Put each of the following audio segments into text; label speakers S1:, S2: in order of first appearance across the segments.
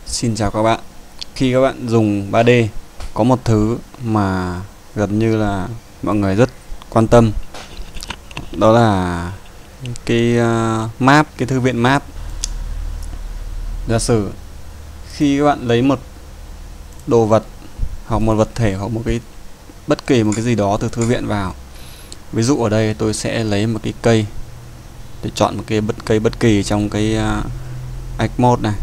S1: Xin chào các bạn. Khi các bạn dùng 3D, có một thứ mà gần như là mọi người rất quan tâm, đó là cái map, cái thư viện map. Giả sử khi các bạn lấy một đồ vật hoặc một vật thể hoặc bất kỳ một cái gì đó từ thư viện vào, ví dụ ở đây tôi sẽ lấy một cái cây, tôi chọn một cái cây bất kỳ trong cái Act Mode này.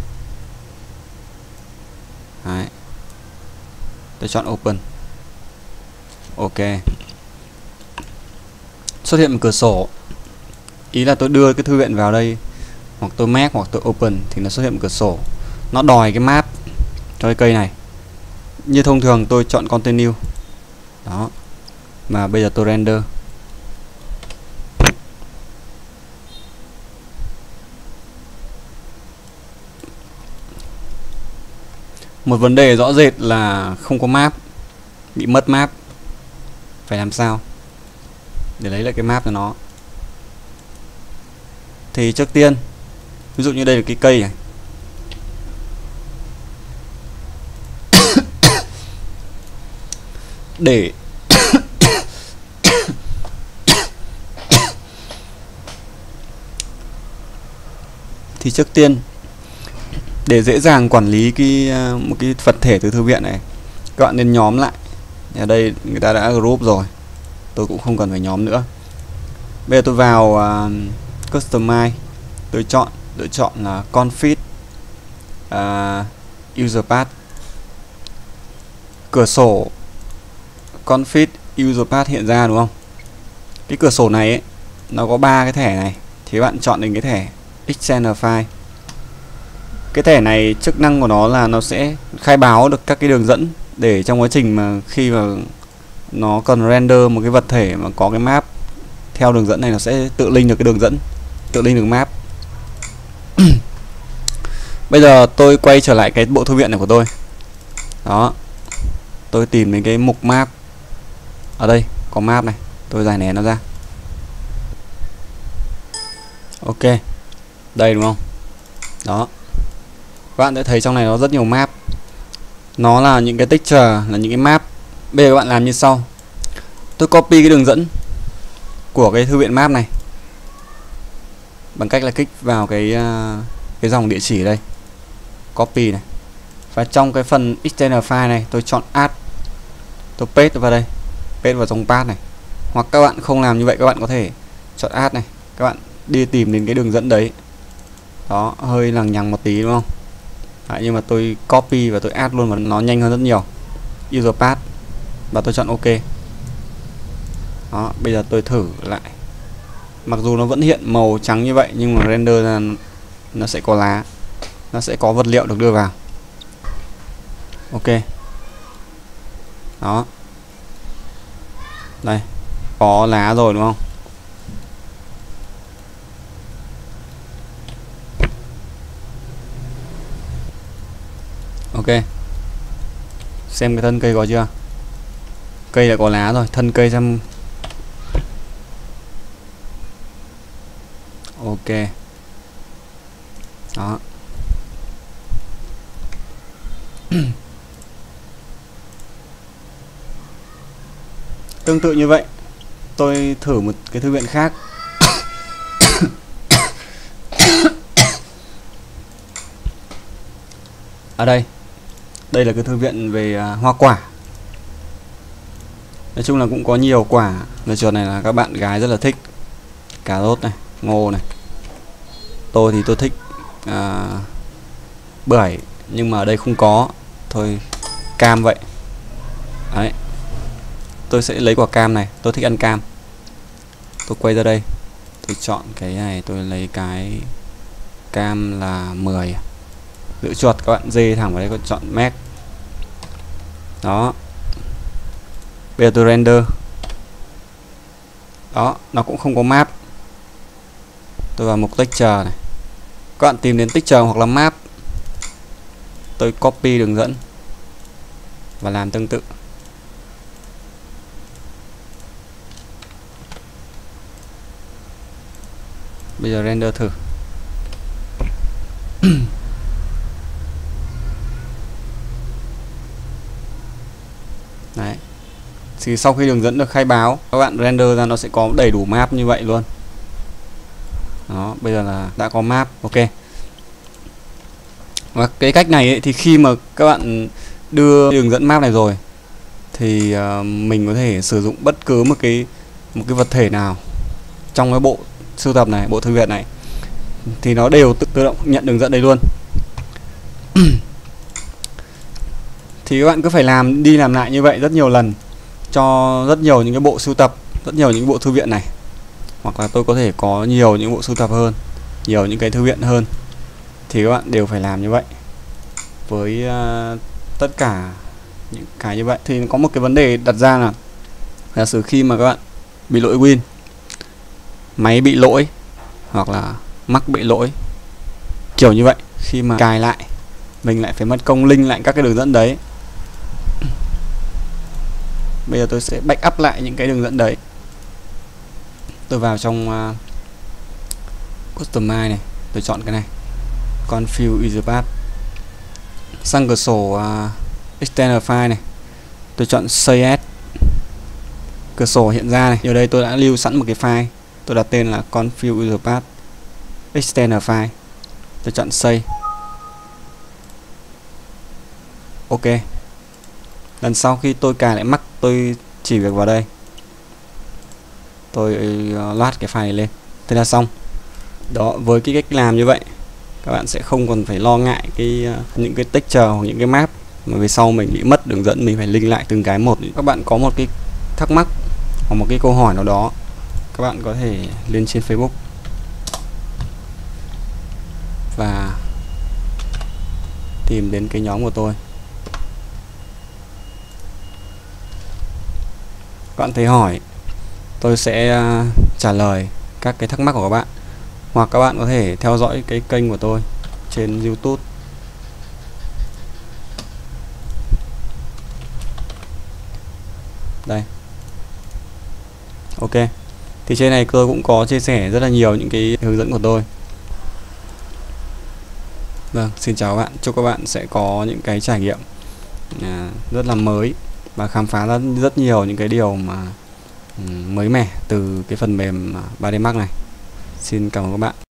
S1: Đấy. Tôi chọn Open. Ok. Xuất hiện một cửa sổ. Ý là tôi đưa cái thư viện vào đây, hoặc tôi Make hoặc tôi Open thì nó xuất hiện một cửa sổ. Nó đòi cái map cho cái cây này. Như thông thường tôi chọn Continue. Đó. Mà bây giờ tôi render. Một vấn đề rõ rệt là không có map, bị mất map. Phải làm sao để lấy lại cái map cho nó? Thì trước tiên, ví dụ như đây là cái cây này. Để thì trước tiên, để dễ dàng quản lý một cái vật thể từ thư viện này, các bạn nên nhóm lại. Ở đây người ta đã group rồi, tôi cũng không cần phải nhóm nữa. Bây giờ tôi vào Customize, tôi chọn là Config User Path. Cửa sổ Config User Path hiện ra đúng không? Cái cửa sổ này ấy, nó có 3 cái thẻ này, thì các bạn chọn đến cái thẻ External File. Cái thẻ này chức năng của nó là nó sẽ khai báo được các cái đường dẫn, để trong quá trình mà khi mà nó cần render một cái vật thể mà có cái map theo đường dẫn này, nó sẽ tự link được cái đường dẫn, tự link được map. Bây giờ tôi quay trở lại cái bộ thư viện này của tôi. Đó. Tôi tìm đến cái mục map. Ở đây có map này, tôi giải nén nó ra. Ok. Đây đúng không? Đó. Các bạn sẽ thấy trong này nó rất nhiều map. Nó là những cái texture, là những cái map. Bây giờ các bạn làm như sau. Tôi copy cái đường dẫn của cái thư viện map này bằng cách là kích vào cái dòng địa chỉ đây, copy này, và trong cái phần external file này tôi chọn add, tôi paste vào đây, paste vào trong path này. Hoặc các bạn không làm như vậy, các bạn có thể chọn add này, các bạn đi tìm đến cái đường dẫn đấy. Đó, hơi lằng nhằng một tí đúng không? Đấy, nhưng mà tôi copy và tôi add luôn, và nó nhanh hơn rất nhiều. User path, và tôi chọn ok. Đó, bây giờ tôi thử lại. Mặc dù nó vẫn hiện màu trắng như vậy, nhưng mà render ra nó sẽ có lá, nó sẽ có vật liệu được đưa vào. Ok. Đó. Đây, có lá rồi đúng không? Ok. Xem cái thân cây có chưa? Cây đã có lá rồi, thân cây xem. Ok. Đó. Tương tự như vậy, tôi thử một cái thư viện khác. Ở đây là cái thư viện về hoa quả. Nói chung là cũng có nhiều quả. Nơi trường này là các bạn gái rất là thích. Cà rốt này, ngô này. Tôi thì tôi thích bưởi, nhưng mà ở đây không có. Thôi cam vậy. Đấy. Tôi sẽ lấy quả cam này, tôi thích ăn cam. Tôi quay ra đây, tôi chọn cái này, tôi lấy cái cam là 10. Giữ chuột, các bạn dê thẳng vào đây, chọn Make. Đó. Bây giờ tôi render. Đó, nó cũng không có map. Tôi vào mục texture này. Các bạn tìm đến texture hoặc là map. Tôi copy đường dẫn và làm tương tự. Bây giờ render thử. Thì sau khi đường dẫn được khai báo, các bạn render ra nó sẽ có đầy đủ map như vậy luôn. Đó, bây giờ là đã có map. Ok. Và cái cách này ấy, thì khi mà các bạn đưa đường dẫn map này rồi thì mình có thể sử dụng bất cứ một cái vật thể nào trong cái bộ sưu tập này, bộ thư viện này, thì nó đều tự động nhận đường dẫn đấy luôn. Thì các bạn cứ phải đi làm lại như vậy rất nhiều lần cho rất nhiều những cái bộ sưu tập, rất nhiều những bộ thư viện này. Hoặc là tôi có thể có nhiều những bộ sưu tập hơn, nhiều những cái thư viện hơn, thì các bạn đều phải làm như vậy với tất cả những cái như vậy. Thì có một cái vấn đề đặt ra là giả sử khi mà các bạn bị lỗi Win, máy bị lỗi hoặc là Mac bị lỗi kiểu như vậy, khi mà cài lại mình lại phải mất công link lại các cái đường dẫn đấy. Bây giờ tôi sẽ backup lại những cái đường dẫn đấy. Tôi vào trong Customize này, tôi chọn cái này, Config User Path, sang cửa sổ External File này, tôi chọn Save As. Cửa sổ hiện ra này, ở đây tôi đã lưu sẵn một cái file, tôi đặt tên là Config User Path External File, tôi chọn Save. Ok. Lần sau khi tôi cài lại Mac, tôi chỉ việc vào đây, tôi load cái file này lên, thế là xong. Đó, với cái cách làm như vậy các bạn sẽ không còn phải lo ngại những cái texture hoặc những cái map mà về sau mình bị mất đường dẫn, mình phải link lại từng cái một. Các bạn có một cái thắc mắc hoặc một cái câu hỏi nào đó, các bạn có thể lên trên Facebook và tìm đến cái nhóm của tôi. Các bạn thấy hỏi, tôi sẽ trả lời các cái thắc mắc của các bạn. Hoặc các bạn có thể theo dõi cái kênh của tôi trên YouTube. Đây. Ok. Thì trên này tôi cũng có chia sẻ rất là nhiều những cái hướng dẫn của tôi. Vâng, xin chào các bạn. Chúc các bạn sẽ có những cái trải nghiệm rất là mới và khám phá ra rất nhiều những cái điều mà mới mẻ từ cái phần mềm 3D Max này. Xin cảm ơn các bạn.